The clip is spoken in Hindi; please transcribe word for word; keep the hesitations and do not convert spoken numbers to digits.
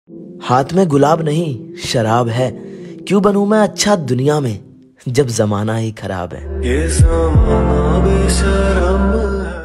हाथ में गुलाब नहीं शराब है, क्यों बनूं मैं अच्छा दुनिया में जब जमाना ही खराब है। ये ज़माना बेशर्म है।